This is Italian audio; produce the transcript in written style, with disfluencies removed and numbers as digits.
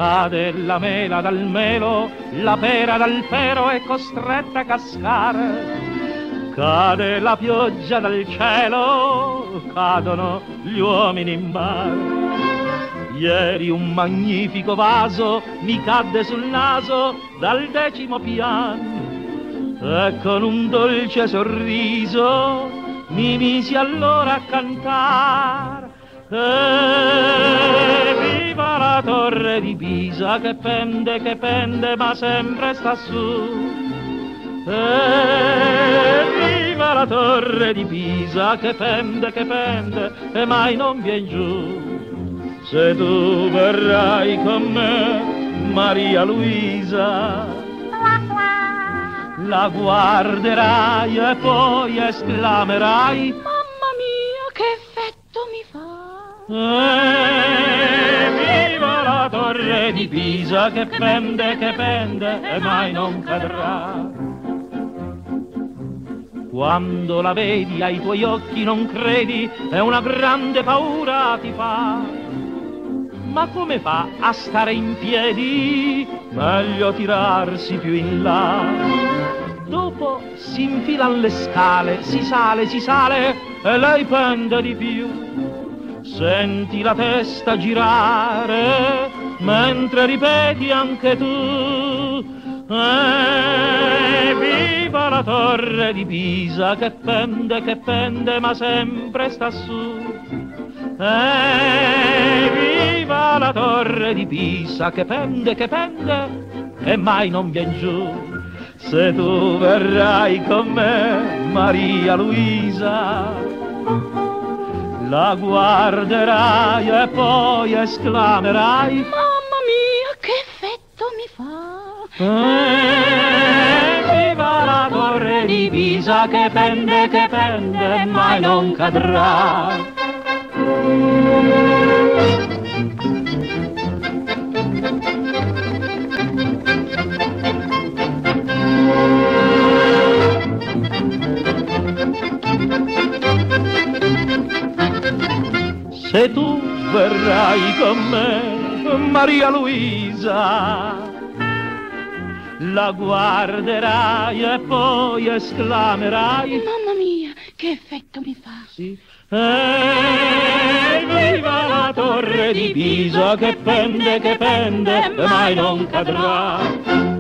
Cade la mela dal melo, la pera dal pero è costretta a cascare. Cade la pioggia dal cielo, cadono gli uomini in mare. Ieri un magnifico vaso mi cadde sul naso dal 10° piano e con un dolce sorriso mi misi allora a cantare. Viva la torre di Pisa che pende ma sempre sta su. Viva la torre di Pisa che pende e mai non vien giù. Se tu verrai con me, Maria Luisa, la guarderai e poi esclamerai: mamma mia, che effetto mi fa! Viva la torre di Pisa che pende e mai non cadrà. Quando la vedi ai tuoi occhi non credi e una grande paura ti fa. Ma come fa a stare in piedi? Meglio tirarsi più in là. Dopo si infilan le scale, si sale e lei pende di più. Senti la testa girare mentre ripeti anche tu: viva la torre di Pisa che pende ma sempre sta su. Viva la torre di Pisa che pende e mai non vien giù. Se tu verrai con me, Maria Luisa, la guarderai e poi esclamerai: mamma mia, che effetto mi fa! Viva la torre di Pisa che pende e mai non cadrà. Se tu verrai con me, Maria Luisa, la guarderai e poi esclamerai: mamma mia, che effetto mi fa! Sì. Viva la torre di Pisa che pende e mai non cadrà.